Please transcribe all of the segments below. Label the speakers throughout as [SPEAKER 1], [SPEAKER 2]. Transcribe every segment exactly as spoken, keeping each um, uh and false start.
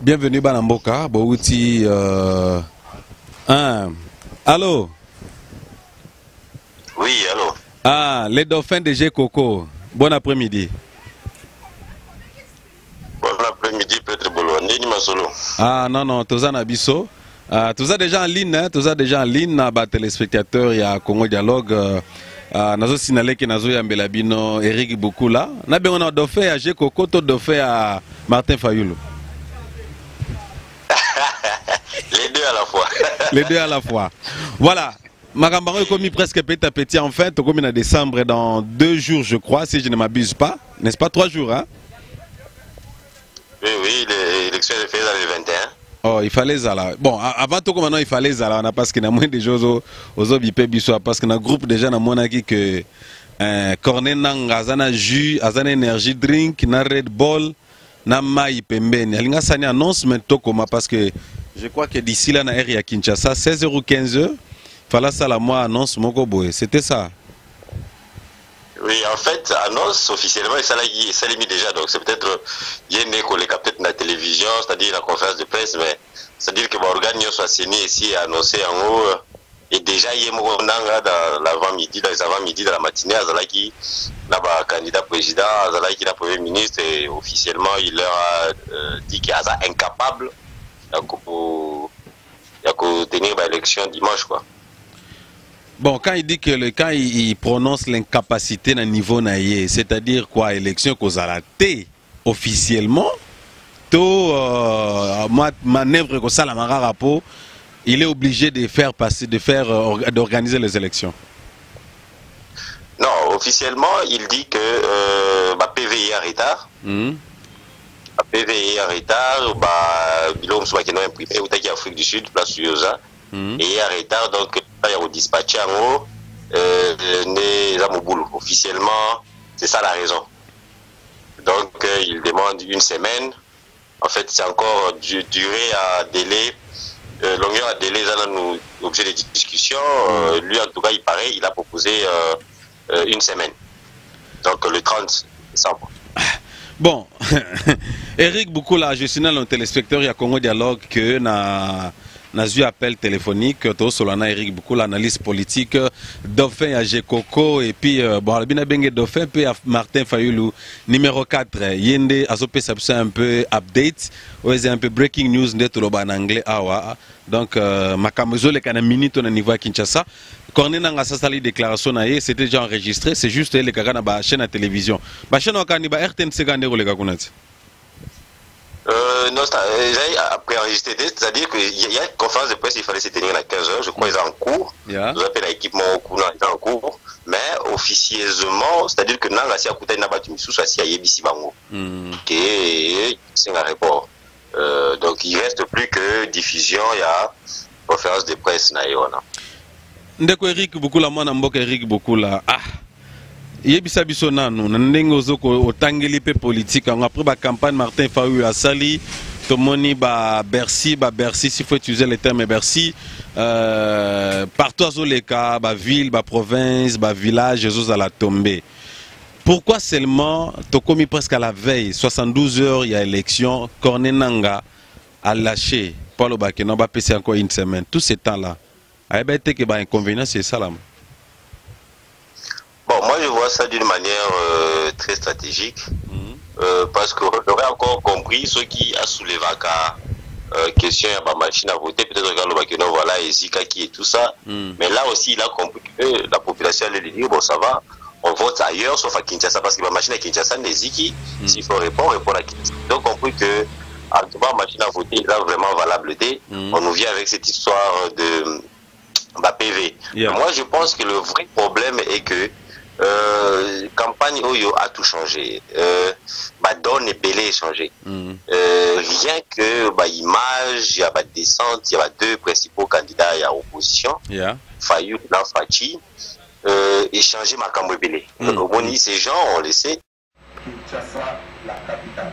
[SPEAKER 1] Bienvenue Banamboka, Bouti. Euh... Un. Allô?
[SPEAKER 2] Oui, allô?
[SPEAKER 1] Ah, les dauphins de G Coco. Bon après-midi.
[SPEAKER 2] Bon après-midi, Petre Bolo. Nini Masolo.
[SPEAKER 1] Ah, non, non, tous en abisso. Ah, tous déjà en ligne, hein? Tous déjà en ligne, bah, téléspectateurs, il y a Congo Dialogue. Euh, nazo signalé que nazo yambela bino Eric Bukula. Na be on a dauphin à G Coco, to dauphin à Martin Fayulu.
[SPEAKER 2] Les deux à la fois.
[SPEAKER 1] Les deux à la fois. Voilà. Magambaro est commis presque petit à petit. Enfin, tu commis en décembre dans deux jours, je crois, si je ne m'abuse pas. N'est-ce pas trois jours, hein?
[SPEAKER 2] Oui, oui, l'élection est faite dans le vingt et un.
[SPEAKER 1] Oh, il fallait ça là. Bon, avant tout, maintenant, il fallait ça là. On a parce qu'il y a moins de choses aux obipé biso. Parce que dans le groupe, déjà, on a moins qui que Cornet Nanga, Azana jus, Azana énergie drink, na Red Bull, na Mai Pembeni. Il y a une annonce maintenant parce que je crois que d'ici là, na area Kinshasa, seize heures quinze, il fallait ça la moi annonce Moko Boy. C'était ça.
[SPEAKER 2] Oui, en fait, annonce officiellement, ça l'a mis déjà. Donc, c'est peut-être, il y a une école, peut-être la télévision, c'est-à-dire la conférence de presse, mais c'est-à-dire que l'organe soit signé ici et annoncé en haut. Et déjà, il y a un dans l'avant-midi, dans les avant-midi de la matinée, Azalaki, là-bas, candidat président, Azalaki, la premier ministre, et officiellement, il leur a euh, dit qu'il est incapable pour tenir l'élection dimanche, quoi.
[SPEAKER 1] Bon, quand il dit que le, quand il, il prononce l'incapacité dans le niveau naïe, c'est-à-dire quoi, élection qu'on a raté officiellement, tout euh, manœuvre que ça la rapport, il est obligé de faire passer, de faire, euh, d'organiser les élections.
[SPEAKER 2] Non, officiellement, il dit que euh, bah, P V I est en retard.
[SPEAKER 1] Mm.
[SPEAKER 2] P V I est en retard, bah, Bilom soit qui n'a imprimé, ou t'as Afrique du Sud, place Suyosa, mm. et il est en retard, donc il y a au dispatché en haut, euh, né Zamoboulou. Officiellement, c'est ça la raison. Donc, euh, il demande une semaine. En fait, c'est encore du, duré à délai, euh, longueur à délai, ça nous objet de discussion. Euh, lui, en tout cas, il paraît, il a proposé euh, euh, une semaine. Donc, le trente décembre.
[SPEAKER 1] Bon, Eric Bukula, je signale un téléspectateur, il y a Congo Dialogue que na na eu appel téléphonique, tout solana Eric Bukula, analyse politique, dauphin à G Coco et puis euh, bon, le bina bengue dauphin puis à Martin Fayulu numéro quatre, yende azopé ça un peu update, ouais un peu breaking news net lo en anglais awa. Donc euh, makamezo le kana minute au niveau à Kinshasa. Corné nanga sa sali déclaration naie, c'était déjà enregistré, c'est juste les kaka na ba chaîne à télévision. Ba chaîne au kani ba R T N C gande le kakunati.
[SPEAKER 2] Euh, non, j'ai après enregistré, c'est-à-dire qu'il y a une conférence de presse, il fallait se tenir à quinze heures, je crois qu'ils sont en cours. Yeah. Nous appelons l'équipement au cours, ils sont en cours. Mais officieusement, c'est-à-dire que Nanga si à côté n'a pas de missou, soit si à Yebisi Bango. Et c'est un report. Euh, donc il ne reste plus que diffusion, il y a conférence de presse.
[SPEAKER 1] Ndeko Eric Bukula, moi, Namboka Eric Bukula. Ah! Yebisa biso nanu na ndenge ozoko otangeli pe politique après ba campagne Martin Fayulu asali tomoni ba Bercy ba Bercy s'il faut utiliser le terme Bercy euh, partout azoleka ba ville ba province ba village ezo la tomber. Pourquoi seulement tokomi presque à la veille soixante-douze heures il y a élection Corné Nanga a lâché Paul Bakeno ba passer encore une semaine tout ce temps là a ba été que ba inconvénient c'est ça là.
[SPEAKER 2] Bon, moi je vois ça d'une manière euh, très stratégique, mmh. euh, parce qu'on aurait encore compris ceux qui a soulevé la euh, question à ma machine à voter, peut-être que non, voilà, Ezika qui et tout ça, mmh. mais là aussi il a compris que la population allait dire, bon ça va, on vote ailleurs sauf à Kinshasa, parce que ma machine à Kinshasa n'est Ziki, mmh. s'il faut répondre, répondre à Kinshasa. Donc on compris que en tout cas, la machine à voter est là vraiment valable, mmh. on nous vient avec cette histoire de bah, P V. Yeah. Moi je pense que le vrai problème est que Euh, campagne Oyo a tout changé. Euh, bah, donne et Belé changé. Mm. Euh, rien que bah, image, il y a bah, descente, il y a bah, deux principaux candidats à opposition. Yeah. Fayou, Fachi, euh, et changer ma Makambo Belé. Mm. Au moins, ces gens, on le sait.
[SPEAKER 3] Kinshasa, la capitale.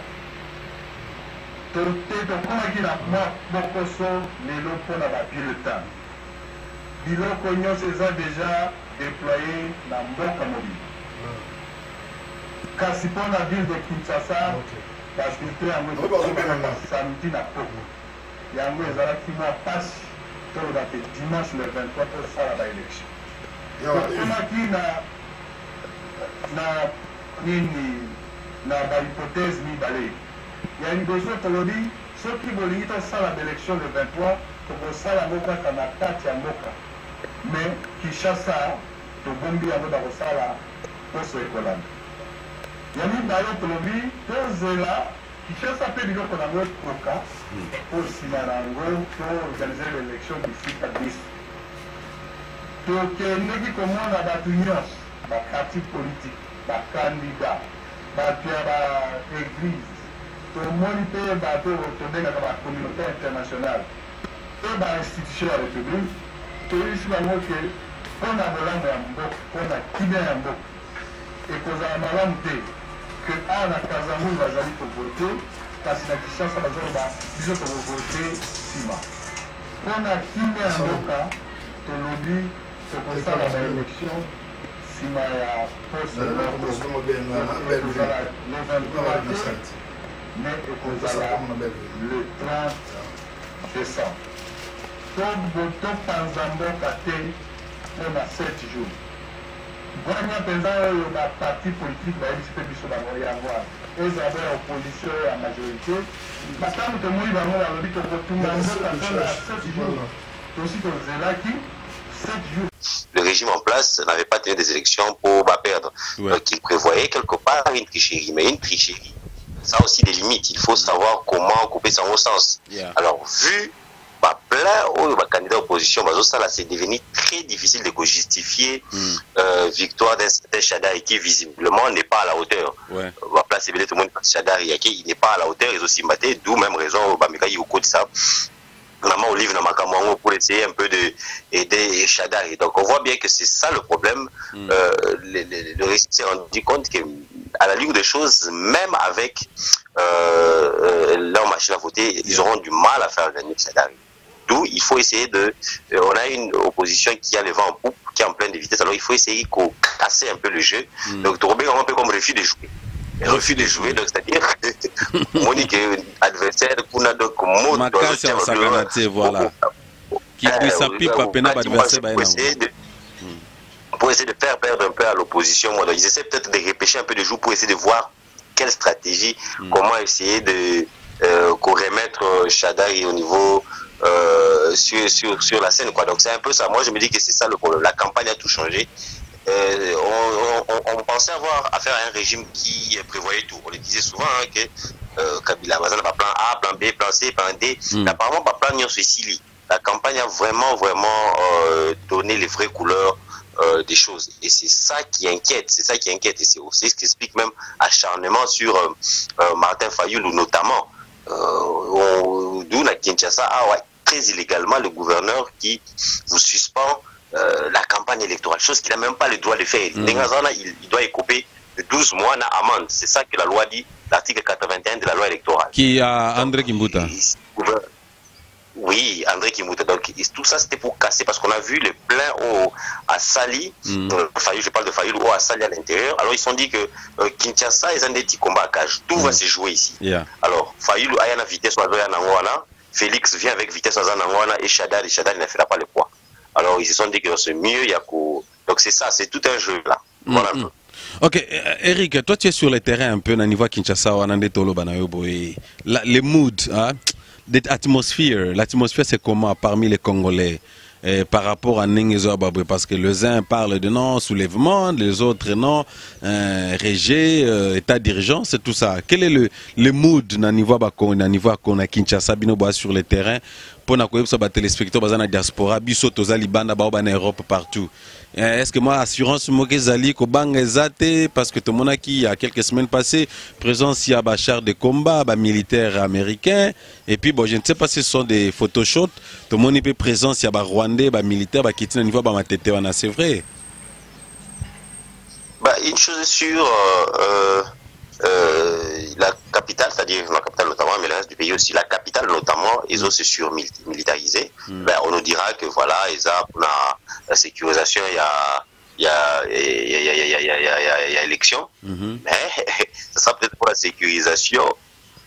[SPEAKER 3] Torté de Kouagina, Bokoso, Nélo pour la bulletin. Bilo Cognon, ces ont déjà déployé dans Mboka Mobile. Car si pour la ville de Kinshasa, parce que te yango samedi na poko yango ezalaki mwa pasi tolobaka dimanche le vingt-trois tosala baélection tokomaki na na nini na bahypothèse mibale ya liboso tolobi soki bolingi tosala baélection le vingt-trois tokosala yango kaka na kati ya mboka mais Kinshasa tobombi yango bakosala poso ekolanda ya mibale tolobi tozela Kinshasa mpe biloko nango ekoka mpo nsima na yango toorganize l'élection bisika biso tokendeki komona bato nyonso baparti politique bakandida bato ya baeglise tomoni mpe bato tobengaka bacommunauté internationale mpe bainstitution ya république toyisi bango ke mpona bolamu ya mboka mpona kimia ya mboka ekozala malamu te ke awa na kazamulu bazali kovote kasi na Kinshasa bazoloba biso tokovote nsima mpona kimia ya mboka tolobi tokosala baélection nsima ya poste ekozala le vingt-trois mais ekozala le trente décembre topanza mboka te mpona sept jours bwanya mpenza oyo baparti politike bayebisi mpe biso bango yango wana ezala bo ya opposition ya majorité batango tomoi bango balobi tokotunga mboka mpona sept jours tosi tozelaki sept jours.
[SPEAKER 2] Le régime en place n'avait pas tenu des élections pour bah, perdre. Ouais. Donc il prévoyait quelque part une tricherie, mais une tricherie, ça a aussi des limites. Il faut savoir comment couper ça au sens. Yeah. Alors vu bah, plein de bah, candidats d'opposition, bah, ça là c'est devenu très difficile de justifier mm. euh, victoire d'un certain Chadari qui visiblement n'est pas à la hauteur. Ouais. On va placer tout le monde Chadari il n'est pas à la hauteur, ils ont aussi maté, d'où même raison bah Mika Yoko de ça. Maman Olive dans Makamango pour essayer un peu de aider Chadari. Donc on voit bien que c'est ça le problème. Mm. Euh, le, le, le régime s'est rendu compte que à la ligne des choses, même avec euh, euh, leur machine à voter, yeah. ils auront du mal à faire gagner Chadari. D'où il faut essayer de... Euh, on a une opposition qui a le vent en poupe, qui est en pleine de vitesse, alors il faut essayer de casser un peu le jeu. Mm. Donc Touré un peu comme refus de jouer. Le refus de jouer, donc c'est-à-dire Monique adversaire, qu'on a donc mot
[SPEAKER 1] dans le voilà. Qui puisse s'appuyer pour peine adversaire.
[SPEAKER 2] Pour essayer de faire perdre un peu à l'opposition, moi, ils essaient peut-être de repêcher un peu de jours pour essayer de voir quelle stratégie, mm. comment essayer de euh, remettre Chadari au niveau euh, sur, sur, sur la scène, quoi. Donc c'est un peu ça. Moi je me dis que c'est ça le problème. La campagne a tout changé. Euh, on, on, on pensait avoir affaire à un régime qui prévoyait tout. On le disait souvent hein, que euh, Kabila n'a pas plan A, plan B, plan C, plan D. Mm. Apparemment, pas plan Nyonsui. La campagne a vraiment, vraiment euh, donné les vraies couleurs euh, des choses. Et c'est ça qui inquiète. C'est ça qui inquiète. Et c'est aussi ce qui explique même acharnement sur euh, euh, Martin Fayoulou, notamment. Euh, D'où la Kinshasa a ouais, très illégalement le gouverneur qui vous suspend Euh, la campagne électorale, chose qu'il n'a même pas le droit de faire. Mmh. Il, il doit écoper de douze mois d'amende. C'est ça que la loi dit, l'article quatre-vingt-un de la loi électorale.
[SPEAKER 1] Qui a André Kimbuta.
[SPEAKER 2] Oui, André Kimbuta. Donc tout ça c'était pour casser, parce qu'on a vu les pleins au, à Sali, mmh. euh, Fayou, je parle de Fayou, ou à Sali à l'intérieur. Alors ils se sont dit que euh, Kinshasa, ils ont des petits combats à cage. Tout mmh. va se jouer ici. Yeah. Alors Fayou, il y a une vitesse, Félix vient avec vitesse, et Chadari, Chadari ne fera pas le poids. Alors ils se sont dit que c'est mieux, il y a qu'au... Donc c'est ça, c'est tout un jeu là. Voilà. Mm -hmm.
[SPEAKER 1] Ok, Eric, toi tu es sur le terrain un peu, au niveau Kinshasa, les moods, hein, l'atmosphère, l'atmosphère c'est comment parmi les Congolais eh, par rapport à Nengezo Baboué, parce que les uns parlent de non, soulèvement, les autres non, euh, rejet, euh, état d'urgence, tout ça. Quel est le, le mood au niveau à Kinshasa, sur le terrain? Pour les téléspectateurs dans la diaspora, biso tozali banda ba en Europe partout. Est-ce que moi assurance mokezali ko banga zate parce que tout le monde qui il y a quelques semaines passées présence il y a ba char de combat, ba militaires américains et puis bon je ne sais pas si ce sont des photoshots, tout le monde peut présence il y a ba rwandais, ba militaires ba qui niveau ba matete wana, c'est vrai.
[SPEAKER 2] Bah une chose est sûre euh, euh, la capitale, c'est-à-dire la capitale notamment, mais le reste du pays aussi, la capitale notamment, ils ont se surmilitarisé. Mm. Ben, on nous dira que voilà, ils ont la, la sécurisation, il y a, il y a, il y a, il y a, il y a, il y a, il y a élection, mm-hmm. mais ça sera peut-être pour la sécurisation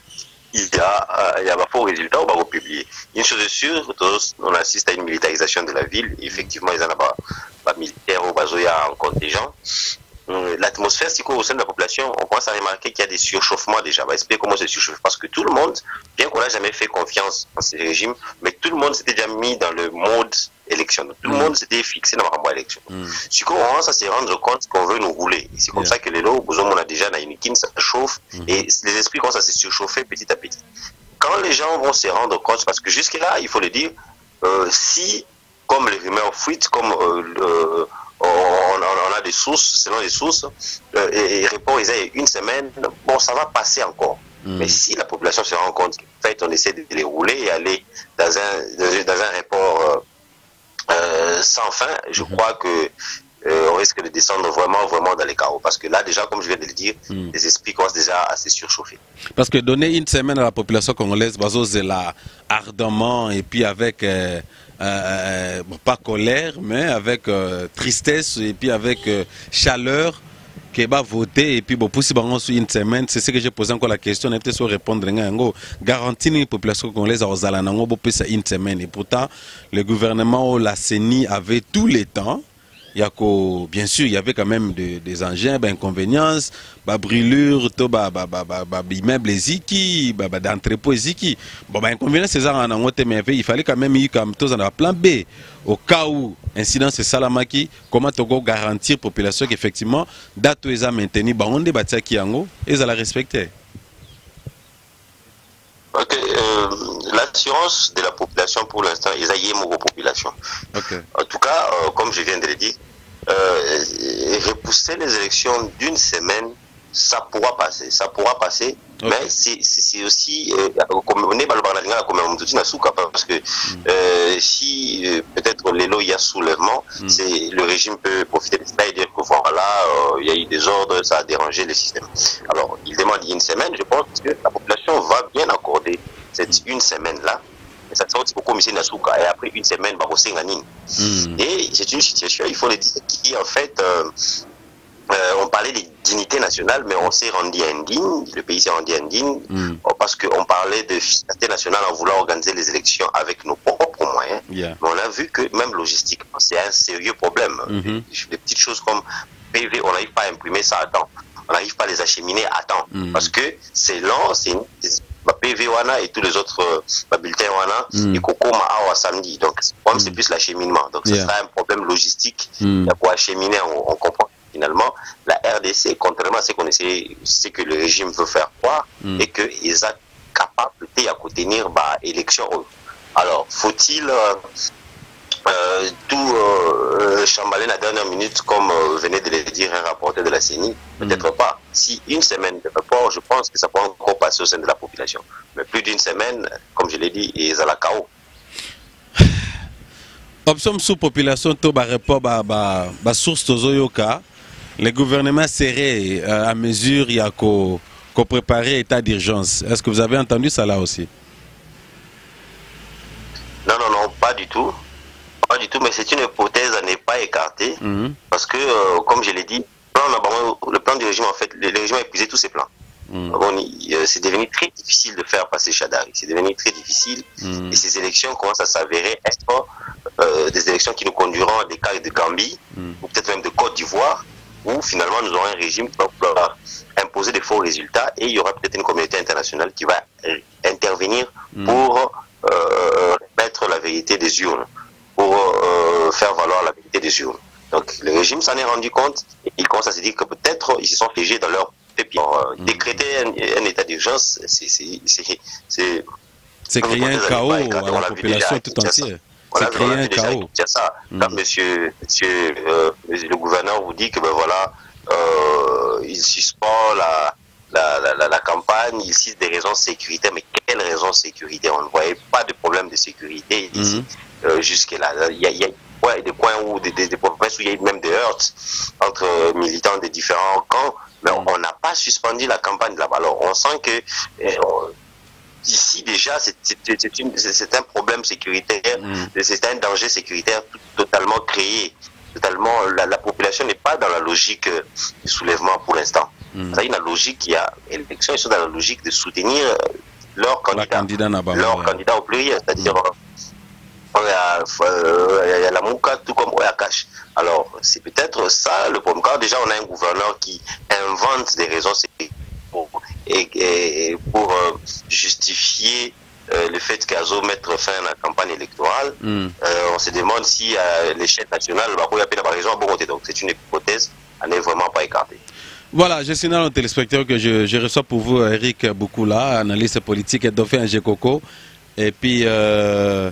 [SPEAKER 2] il y a, il y a un faux résultat, on va vous publier. Une chose est sûre, on assiste à une militarisation de la ville. Effectivement, il y en a pas, pas militaire au Bazoya en contingent. L'atmosphère, c'est qu'au sein de la population, on commence à remarquer qu'il y a des surchauffements déjà. On va expliquer comment c'est surchauffe. Parce que tout le monde, bien qu'on n'a jamais fait confiance en ces régimes, mais tout le monde s'était déjà mis dans le mode élection. Tout le monde s'était fixé dans la élection. Mm. Ce qu'on commence à se rendre compte qu'on veut nous rouler. C'est comme yeah. ça que les lots, on a déjà Naïnikin, ça chauffe, mm. et les esprits commencent à se surchauffer petit à petit. Quand les gens vont se rendre compte, parce que jusque-là, il faut le dire, euh, si, comme les rumeurs fuitent, comme euh, le, on, on a des sources, selon les sources, euh, et, et répond, ils ont une semaine, bon, ça va passer encore. Mm. Mais si la population se rend compte qu'en fait, on essaie de les rouler et aller dans un, dans un rapport euh, euh, sans fin, je mm-hmm. crois que euh, on risque de descendre vraiment, vraiment dans les chaos. Parce que là, déjà, comme je viens de le dire, mm. les esprits commencent déjà à se surchauffer. Parce que donner une semaine à la population congolaise, Bazo, c'est là ardemment et puis avec... Euh, Euh, bon, pas colère, mais avec euh, tristesse et puis avec euh, chaleur, qui va voter et puis bon, pour si bon, une semaine, c'est ce que j'ai posé encore la question, on a peut-être répondre, garantir une population congolaise aux Alanango pour une semaine. Et pourtant, le gouvernement, la C E N I avait tous les temps. Il y a que, bien sûr, il y avait quand même des, des engins, bah, inconvéniences, bah, brûlures, bah, bah, bah, bah, bah, immeubles ziki, bah, bah, d'entrepôts ziki. Bon, bah, inconvénience, c'est ça, en angote, mais il fallait quand même y comme tous en plan B. Au cas où, incident, c'est Salamaki, comment tu peux garantir la population qu'effectivement, date où ils ont maintenu, bah, on débat ça qui en haut, et ils ont la respecter. Ok, euh, l'assurance de la population pour l'instant, ils ont une population. Okay. En tout cas, euh, comme je viens de le dire, euh, repousser les élections d'une semaine, ça pourra passer, ça pourra passer, okay. Mais c'est aussi, comme on est parce que euh, si euh, peut-être les lots il y a soulèvement, mm. c'est le régime peut profiter de ça et dire que voilà, euh, il y a eu des ordres, ça a dérangé le système. Alors, il demande une semaine, je pense que la population va bien accorder cette mm. une semaine-là. Ça sort au comité Nasuka et après une semaine, bah, au mm. Et c'est une situation, il faut le dire, qui en fait. Euh, Euh, on parlait de dignité nationale, mais on s'est rendu indigne, le pays s'est rendu indigne, mm. parce qu'on parlait de fierté nationale en voulant organiser les élections avec nos propres moyens. Yeah. Mais on a vu que même logistiquement, c'est un sérieux problème. Mm-hmm. Des, des petites choses comme P V, on n'arrive pas à imprimer ça à temps. On n'arrive pas à les acheminer à temps. Mm. Parce que c'est lent, c'est P V Wana et tous les autres euh, bulletins Wana, mm. et Coco Maha samedi. Donc, mm. c'est plus l'acheminement. Donc, yeah. ce sera un problème logistique. Mm. Pour acheminer, on, on comprend. Finalement, la R D C, contrairement à ce qu'on essaie, ce que le régime veut faire croire, mm. et qu'ils sont capables de tenir bah, élection. Alors, faut-il euh, euh, tout euh, chamballer la dernière minute, comme euh, venait de le dire un rapporteur de la C E N I? Peut-être mm. pas. Si une semaine de report, je pense que ça peut encore passer au sein de la population. Mais plus d'une semaine, comme je l'ai dit, ils ont la K O. Option sous population, tout ba report ba ba ba source tozoyoka. Le gouvernement serait euh, à mesure, il y a qu'au qu'au préparer état d'urgence. Est-ce que vous avez entendu ça là aussi? Non, non, non, pas du tout. Pas du tout, mais c'est une hypothèse à ne pas écarter. Mm-hmm. Parce que, euh, comme je l'ai dit, le plan du régime, en fait, le, le régime a épuisé tous ses plans. Mm. Bon, euh, c'est devenu très difficile de faire passer Chadari. C'est devenu très difficile. Mm. Et ces élections commencent à s'avérer être euh, des élections qui nous conduiront à des cas de Gambie, mm. ou peut-être même de Côte d'Ivoire, où finalement nous aurons un régime qui va imposer des faux résultats et il y aura peut-être une communauté internationale qui va intervenir mm. pour euh, mettre la vérité des urnes, pour euh, faire valoir la vérité des urnes. Donc le régime s'en est rendu compte et il commence à se dire que peut-être ils se sont figés dans leur pépier. Euh, mm. Décréter un, un état d'urgence, c'est créer un chaos à la population tout entière. C'est créer un chaos. Ça. Mm. Quand monsieur, monsieur, euh, le gouverneur vous dit que ben voilà, euh, il suspend la, la, la, la, la campagne, il cite des raisons sécuritaires, mais quelles raisons sécuritaires? On ne voyait pas de problème de sécurité ici, mm. euh, jusque-là. Il y a, il y a ouais, des coins où, des, des, des provinces où il y a même des heurts entre euh, militants des différents camps, mais mm. on n'a pas suspendu la campagne là-bas. Alors on sent que euh, on, ici déjà c'est un problème sécuritaire, mm. c'est un danger sécuritaire totalement créé, totalement, la, la population n'est pas dans la logique euh, du soulèvement pour l'instant. Mm. C'est une logique qui a élection, ils sont dans la logique de soutenir leur candidat,
[SPEAKER 1] candidat
[SPEAKER 2] leur
[SPEAKER 1] ouais.
[SPEAKER 2] candidat au pluriel, c'est-à-dire mm. il y a la Mouka tout comme Oyakash. Alors c'est peut-être ça le problème. Quand déjà on a un gouverneur qui invente des raisons pour, et, et, pour euh, justifier euh, le fait qu'Azo mettre fin à la campagne électorale, mm. euh, on se demande si à l'échelle nationale, il y a pas raison à bon côté. Donc c'est une hypothèse à n'est vraiment pas écartée.
[SPEAKER 1] Voilà, je signale aux téléspectateurs que je, je reçois pour vous Eric Boukoula, analyste politique et dauphin G Coco, et puis euh,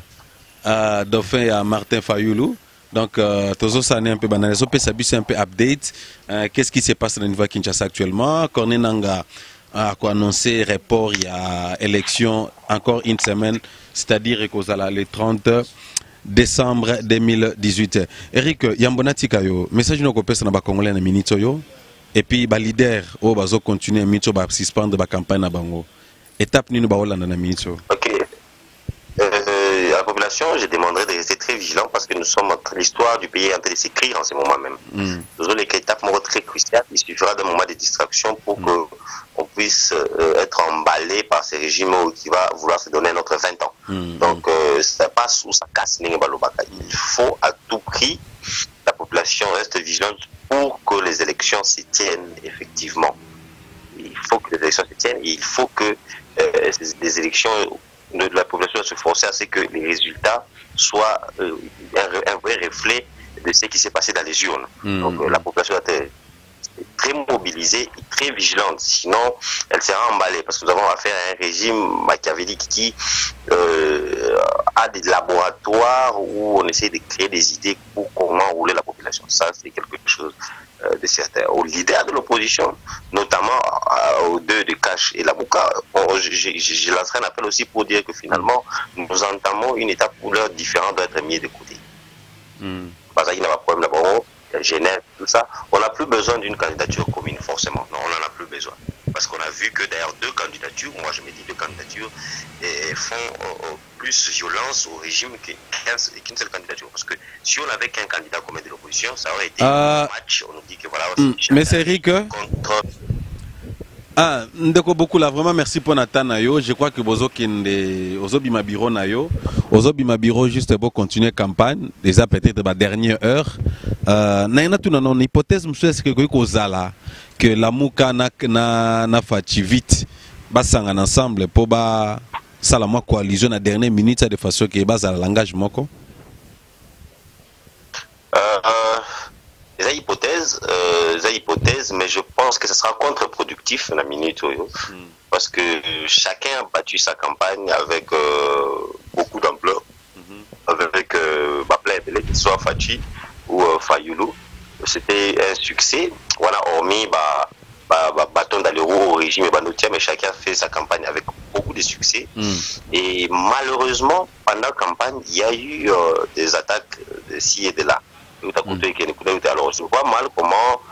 [SPEAKER 1] à dauphin à Martin Fayoulou. Donc, Tozo Sané un peu banal, c'est un peu update. Euh, Qu'est-ce qui se passe dans le niveau Kinshasa actuellement? Corné Nanga a annoncé report, il y a élection encore une semaine, c'est-à-dire le trente décembre deux mille dix-huit. Eric, Yambona Tikayo, message nous copie na ba Congolais na minute yo. Et puis, les leaders, ils vont continuer à suspendre la campagne. Étape ni nous baola na minute.
[SPEAKER 2] Ok. Euh, à la population, je demanderais de rester très vigilant parce que nous sommes l'histoire du pays est en train de s'écrire en ce moment même. Mm. Nous avons les étapes très cruciales. Il suffira d'un moment de distraction pour mm. qu'on puisse euh, être emballé par ces régimes qui va vouloir se donner notre vingt ans. Mm. Donc, euh, ça passe ou ça casse. Il faut à tout prix la population reste vigilante pour que les élections se tiennent effectivement. Il faut que les élections se tiennent et il faut que euh, les élections de la population se forcer à ce que les résultats soient euh, un, un vrai reflet de ce qui s'est passé dans les urnes. Mmh. Donc euh, la population est très mobilisée et très vigilante, sinon elle sera emballée parce que nous avons affaire à un régime machiavélique qui euh, a des laboratoires où on essaie de créer des idées pour comment rouler la population. Ça, c'est quelque chose euh, de certain. Aux leaders de l'opposition, notamment euh, aux deux de Cash et la Mouka, je, je, je lancerai un appel aussi pour dire que finalement, nous entamons une étape où l'heure différente doit être mise de côté. Mm. Parce qu'il n'y a pas de problème d'abord. Genève, tout ça, on n'a plus besoin d'une candidature commune forcément. Non, on n'en a plus besoin. Parce qu'on a vu que d'ailleurs deux candidatures, moi je me dis deux candidatures, et font euh, plus violence au régime qu'une seule candidature. Parce que si on avait qu'un candidat commun de l'opposition, ça aurait été euh... un match. On nous dit que voilà.
[SPEAKER 1] Mm, mais c'est Eric.
[SPEAKER 2] Contre...
[SPEAKER 1] Ah, ndeko beaucoup là, vraiment merci pour Nathan Nayo. Je crois que Bozo Kende, Ozo Bima Biro Nayo, Ozo Bima Biro juste pour continuer campagne, déjà peut-être la dernière heure. Euh, Naina tout non hypothèse monsieur c'est que Kozala que la Mouka na na na fati vite, basanga ensemble pour ba salama coalition na dernière minute de façon que base à langage moko.
[SPEAKER 2] Euh, C'est une hypothèse, euh, c'est une hypothèse, mais je pense que ce sera contre-productif la minute, mm. parce que chacun a battu sa campagne avec euh, beaucoup d'ampleur, mm-hmm. avec euh, Baplé, soit Fachi ou euh, Fayoulou. C'était un succès. On a hormis bah, bah, bah, bâton d'allure au régime et Banotia, mais chacun a fait sa campagne avec beaucoup de succès. Mm. Et malheureusement, pendant la campagne, il y a eu euh, des attaques de ci et de là. Alors je vois mal comment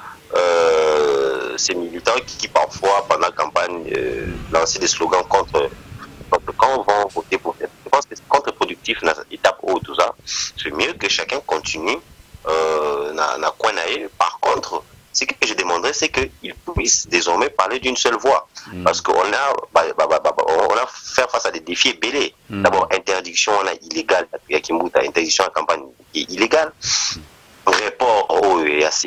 [SPEAKER 2] euh, ces militants qui, qui parfois pendant la campagne euh, lançaient des slogans contre, contre quand on va voter pour cette. Je pense que c'est contre-productif dans cette étape haute tout ça. C'est mieux que chacun continue euh, na coin. Par contre, ce que je demanderais, c'est qu'ils puissent désormais parler d'une seule voix. Mm. Parce qu'on a, bah, bah, bah, bah, on a faire face à des défis belés. Mm. D'abord, interdiction on a illégale, interdiction en campagne est illégale. Report au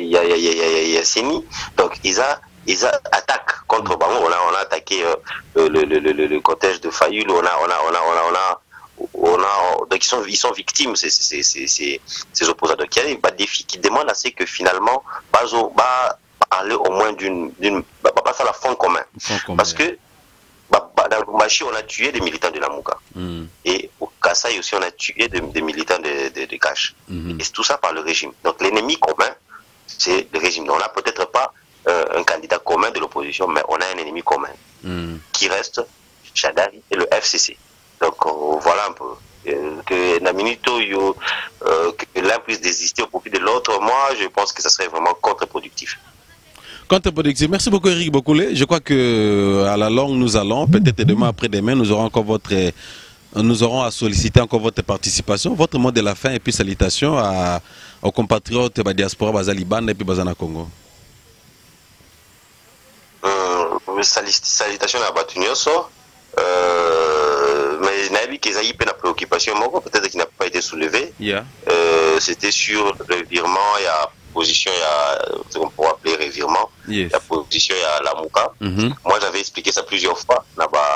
[SPEAKER 2] Yassini. Donc, ils a, ils a attaquent contre Bango. On a, on a attaqué euh, le, le, le, le cortège de Fayoul. On a, on a, on a, on a, on a, on a donc ils sont, ils sont victimes, ces, ces, ces, ces, ces opposants. Donc, il y a des défis qui demandent assez que finalement, Bazo va parler au moins d'une, d'une, bah, bah, ça la fond commun. Parce que, bah, bah, dans le Machi, on a tué des militants de la Mouka. Mm. Et au Kassai aussi, on a tué des, des militants de, de, de Cash. Mm-hmm. Et c'est tout ça par le régime. Donc l'ennemi commun, c'est le régime. Donc on n'a peut-être pas euh, un candidat commun de l'opposition, mais on a un ennemi commun mm. qui reste Chadari et le F C C. Donc euh, voilà un peu. Euh, que Naminito, euh, que l'un puisse désister au profit de l'autre, moi je pense que ça serait vraiment contre-productif.
[SPEAKER 1] Contre-productif. Merci beaucoup Eric Bokoulé. Je crois que à la longue nous allons, peut-être demain après-demain, nous aurons encore votre, nous aurons à solliciter encore votre participation, votre mot de la fin et puis salutations à, aux compatriotes de la diaspora Bazaliban et puis Bazana Congo.
[SPEAKER 2] Euh, salutations à Batunyoso Euh, mais Nabi Kezaï a une préoccupation, peut-être qui n'a pas été soulevée.
[SPEAKER 1] Yeah.
[SPEAKER 2] Euh, C'était sur le virement, il y a position, il y a ce qu'on pourrait appeler revirement.
[SPEAKER 1] Yes.
[SPEAKER 2] Il y a position, il y a la Mouka.
[SPEAKER 1] Mm-hmm.
[SPEAKER 2] Moi, j'avais expliqué ça plusieurs fois.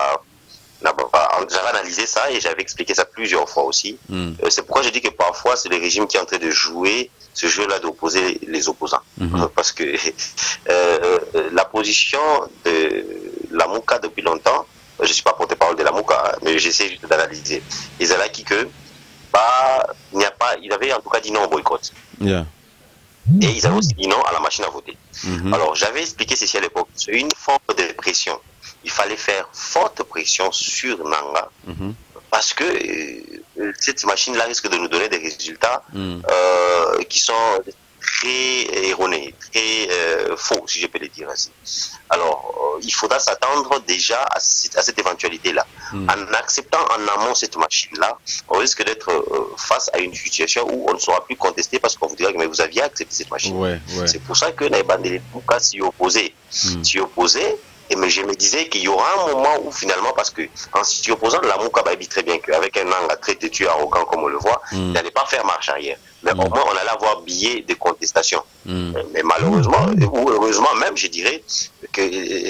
[SPEAKER 2] J'avais analysé ça et j'avais expliqué ça plusieurs fois aussi. Mm. Euh, C'est pourquoi je dis que parfois, c'est le régime qui est en train de jouer ce jeu-là d'opposer les opposants. Mm-hmm. Parce que euh, la position de la Mouka depuis longtemps, je ne suis pas porte-parole de la Mouka, mais j'essaie juste d'analyser. Ils ont acquis que, bah, il n'y a pas, il avait en tout cas dit non au boycott.
[SPEAKER 1] Yeah.
[SPEAKER 2] Et ils avaient aussi dit non à la machine à voter.
[SPEAKER 1] Mm-hmm. Alors,
[SPEAKER 2] j'avais expliqué ceci à l'époque. C'est une forme de pression. Il fallait faire forte pression sur Nanga, mm-hmm. parce que euh, cette machine-là risque de nous donner des résultats mm. euh, qui sont très erronés, très euh, faux, si je peux le dire ainsi. Alors, euh, il faudra s'attendre déjà à cette, à cette éventualité-là. Mm. En acceptant en amont cette machine-là, on risque d'être euh, face à une situation où on ne sera plus contesté parce qu'on vous dira que mais vous aviez accepté cette machine.
[SPEAKER 1] Ouais, ouais.
[SPEAKER 2] C'est pour ça que Naïbandé Mouka s'y opposait. Mm. S'y opposait. Et mais je me disais qu'il y aura un moment où finalement, parce que en s'y opposant, la Mouka dit très bien qu'avec un Nanga très têtu, arrogant comme on le voit, mm. il n'allait pas faire marche arrière. Mais mm. au moins, on allait avoir billet de contestation. Mm. Mais malheureusement, ou heureusement même, je dirais que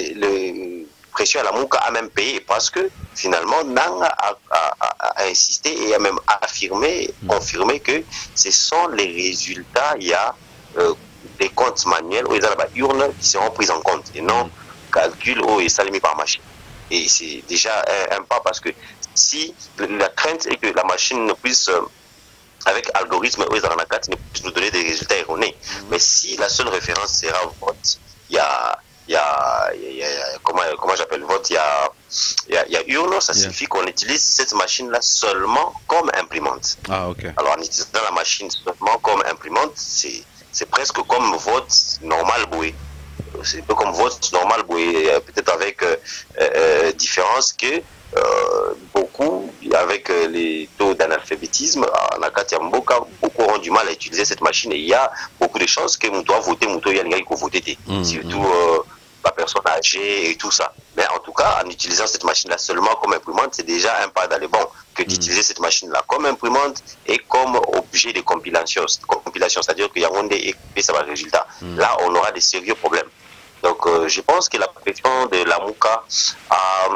[SPEAKER 2] le pression à la Mouka a même payé parce que finalement, Nanga a, a, a, a insisté et a même affirmé, mm. confirmé que ce sont les résultats, il y a euh, des comptes manuels où il y a des urnes qui seront prises en compte et non calcul ou est salimi par machine. Et c'est déjà un, un pas parce que si la crainte est que la machine ne puisse, euh, avec algorithme ou ne puisse nous donner des résultats erronés. Mm-hmm. Mais si la seule référence sera au vote, il y a, il y a, il y a, comment, comment j'appelle vote, il y a, il y a, il y a urne, ça yeah. signifie qu'on utilise cette machine-là seulement comme imprimante.
[SPEAKER 1] Ah, ok.
[SPEAKER 2] Alors en utilisant la machine seulement comme imprimante, c'est, c'est presque comme vote normal boué. C'est un peu comme vote normal, peut-être avec euh, euh, différence que euh, beaucoup, avec euh, les taux d'analphabétisme, en Akatia Mboka, beaucoup ont du mal à utiliser cette machine et il y a beaucoup de chances que nous doit voter, nous doit y aller voter, mmh, surtout euh, la personne âgée et tout ça. Mais en tout cas, en utilisant cette machine-là seulement comme imprimante, c'est déjà un pas dans les bons que d'utiliser mmh. cette machine-là comme imprimante et comme objet de compilation, compilation c'est-à-dire qu'il y a un et ça va le résultat. Mmh. Là, on aura des sérieux problèmes. Donc, euh, je pense que la pression de la Mouka a,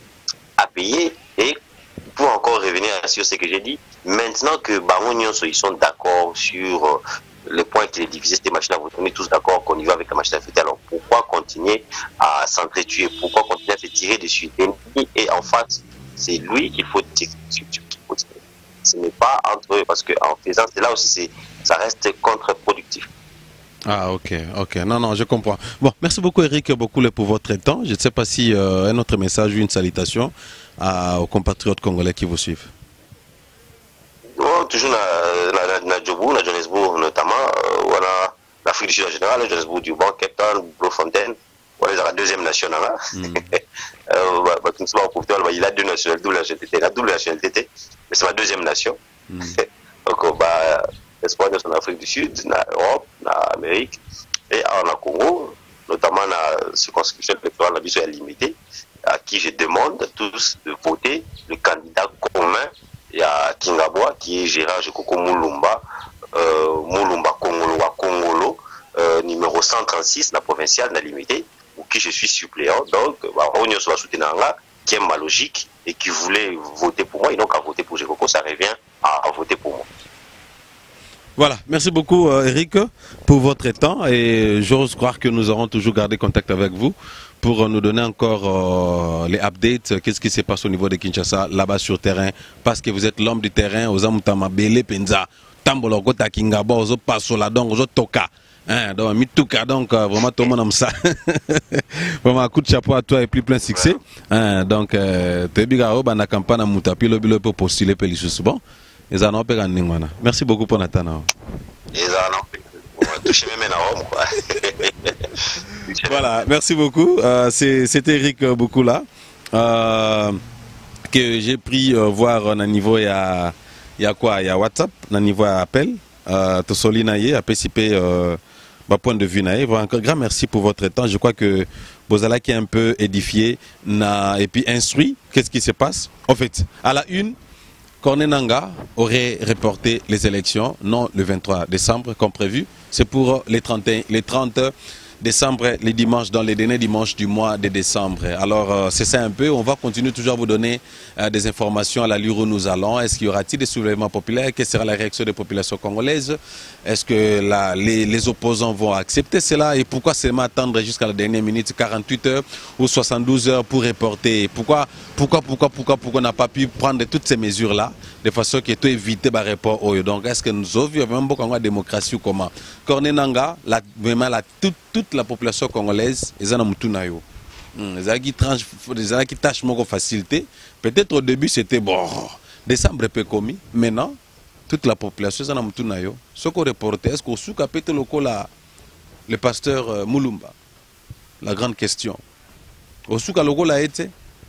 [SPEAKER 2] a payé. Et pour encore revenir sur ce que j'ai dit, maintenant que Baron ils sont d'accord sur euh, le point qu'il est divisé, cette machine à voter, on est tous d'accord qu'on y va avec la machine à voter. Alors, pourquoi continuer à s'entretuer? Pourquoi continuer à se tirer dessus? Et en face, c'est lui qu'il faut tirer. Ce n'est pas entre eux, parce qu'en faisant cela aussi, ça reste contre-productif.
[SPEAKER 1] Ah, ok, ok. Non, non, je comprends. Bon, merci beaucoup, Eric, beaucoup pour votre temps. Je ne sais pas si euh, un autre message ou une salutation à, aux compatriotes congolais qui vous suivent.
[SPEAKER 2] Bon, toujours dans Djobou, dans Johannesburg notamment, euh, voilà, l'Afrique du Sud en général, Johannesburg, du Banc, Cape Town, Bloemfontein, voilà, c'est la deuxième nationale. Mm. euh, bah, bah, il a deux nationalités, double nationalité, la double nationalité, mais c'est ma deuxième nation. Mm. Donc, bah, l'espoir en Afrique du Sud, en Europe, en Amérique et en Congo, notamment dans la circonscription électorale la limitée, à qui je demande tous de voter le candidat commun. Il y a Kingaboa qui est Gérard Jekoko Moulumba, euh, Moulumba Kongolo, Kongolo euh, numéro cent trente-six, la provinciale, la limitée, pour qui je suis suppléant. Donc, on y a soutenu qui aime ma logique et qui voulait voter pour moi, et donc à voter pour Jekoko, ça revient à, à voter pour moi.
[SPEAKER 1] Voilà, merci beaucoup euh, Eric pour votre temps et j'ose croire que nous aurons toujours gardé contact avec vous pour euh, nous donner encore euh, les updates, qu'est-ce qui se passe au niveau de Kinshasa, là-bas sur terrain, parce que vous êtes l'homme du terrain, aux amutama bele penza, tambolo kota kingaba, aux passo la donc aux toka. Hein, donc, mitouka, donc euh, vraiment tout le monde aime ça. Vraiment, un coup de chapeau à toi et plus plein succès. Hein, donc, tu es bien dans la campagne à Moutapi, le bilo pour postuler pour les choses. Bon. Merci beaucoup pour Nathan. Voilà, merci beaucoup. Euh, C'était Eric beaucoup là euh, que j'ai pris euh, voir au niveau il y a il y a quoi il y a WhatsApp, au niveau appel. Euh, Tosoli naie a participé ma point de vue naïf. Encore grand merci pour votre temps. Je crois que Bozala qui est un peu édifié na, et puis instruit. Qu'est-ce qui se passe? En fait, à la une, Corneille Nangaa aurait reporté les élections, non le vingt-trois décembre comme prévu. C'est pour les trente, les trente décembre, les dimanches, dans les derniers dimanches du mois de décembre. Alors, euh, c'est ça un peu. On va continuer toujours à vous donner euh, des informations à l'allure où nous allons. Est-ce qu'il y aura-t-il des soulèvements populaires? Quelle sera la réaction des populations congolaises? Est-ce que la, les, les opposants vont accepter cela? Et pourquoi seulement attendre jusqu'à la dernière minute, quarante-huit heures ou soixante-douze heures pour reporter? Pourquoi, pourquoi, pourquoi, pourquoi, pourquoi on n'a pas pu prendre toutes ces mesures-là de façon que tout éviter le report? Donc, est-ce que nous avons vraiment beaucoup de démocratie ou comment? Corneille Nangaa, la, vraiment, la, toute, toute la population congolaise, ils ont mutunayo. Ils ont qui tâche mon facilité. Peut-être au début c'était bon, décembre peu commis. Maintenant, toute la population, ils ont mutunayo. Ce qu'on reporte, est-ce qu'au souk a pété le cola, le pasteur euh, Moulumba? La grande question. Au souk a le cola été?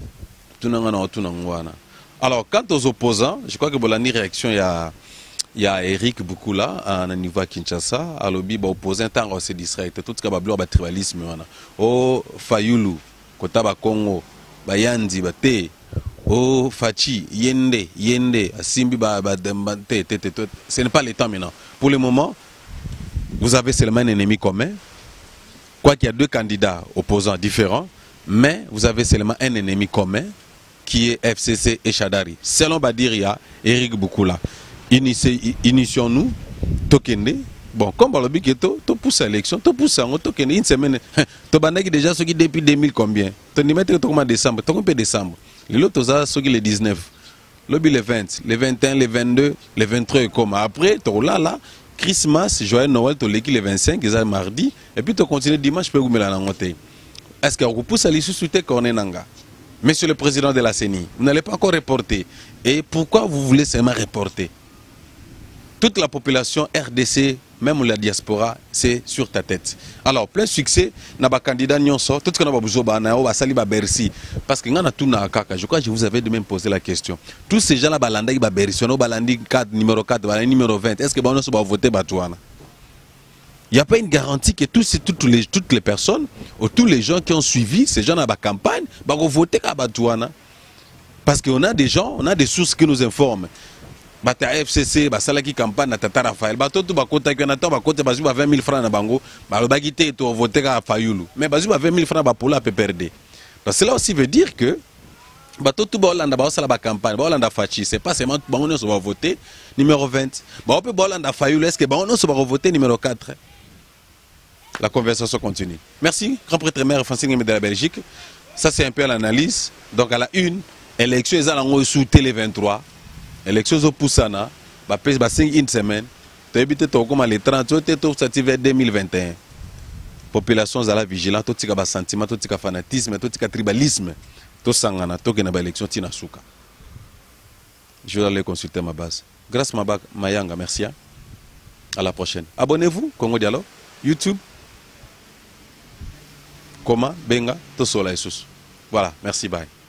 [SPEAKER 1] Alors, quant aux opposants, je crois que pour la réaction, il y a. Il y a Eric Bukula à niveau à Kinshasa, à l'objet opposant tant c'est distrait tout ce qui est tribalisme au Fayulu, Kotaba Congo, Bayandi Bate, au Fachi, Yende, Yende, Simbi Badembate, ce n'est pas le temps maintenant. Pour le moment, vous avez seulement un ennemi commun, quoi qu'il y a deux candidats opposants différents, mais vous avez seulement un ennemi commun qui est F C C et Chadari. Selon Badiria, Eric Bukula. Initions-nous, Tokende. Bon, comme on dit que tu pousses à l'élection, tu pousses à Tokende une semaine. Tu as déjà ceux qui depuis deux mille combien? Tu as mis en décembre, tu as combien décembre? Les autres, tu as ceux qui le dix-neuf, le vingt, le vingt et un, le vingt-deux, le vingt-trois et comme. Après, tu as là, là, Christmas, Joël, Noël, tu as l'équipe le vingt-cinq, c'est mardi, et puis tu continues dimanche, tu peux vous mettre la note. Est-ce que vous poussez à l'issue sous Corneille Nangaa? Monsieur le président de la C E N I, vous n'allez pas encore reporter. Et pourquoi vous voulez seulement reporter? Toute la population R D C, même la diaspora, c'est sur ta tête. Alors, plein succès, n'a pas candidat nyonso, tout ce qu'on a besoin, na o basali ba Bercy, parce que on a tout na kaka. Je crois que je vous avais de même posé la question. Tous ces gens là balanda ba Bercy, no balandi quatre numéro quatre, balandi numéro vingt. Est-ce que ba on va voter batouana? Il n'y a pas une garantie que tous, toutes, les, toutes les personnes ou tous les gens qui ont suivi ces gens dans la campagne vont voter à batouana. Parce qu'on a des gens, on a des sources qui nous informent. Bata F C C, basala qui campagne na Tata Raphaël, bato tout bakota qui n'attend bakote bazu ba vingt mille francs na bango, ba le bagité to voter à Fayulu. Mais bazu ba vingt mille francs ba pola peut perdre. Donc cela aussi veut dire que bato tout ba Hollanda ba sala ba campagne, ba Hollanda Fachi, c'est pas seulement ba on va voter numéro vingt. Ba on peut ba Hollanda Fayulu, est-ce que ba on va voter numéro quatre? La conversation continue. Merci, grand prêtre maire Francine de la Belgique. Ça c'est un peu l'analyse. Donc à la une, élection ils allont sous télé vingt-trois. Élections au Poussana, bah pèse bah cinq une semaine. Tu habites toi comme les trente, tu es tout satisfait deux mille vingt et un. Population à la vigilance, tout ce qui a sentiment, tout ce qui a fanatisme, tout ce qui a tribalisme, tout sangana, tout qui a élection tina souka. Je vais aller consulter ma base. Grâce ma Mayanga, merci. À la prochaine. Abonnez-vous, Congo Dialogue, YouTube. Comment Benga, tout cela est sous. Voilà, merci, bye.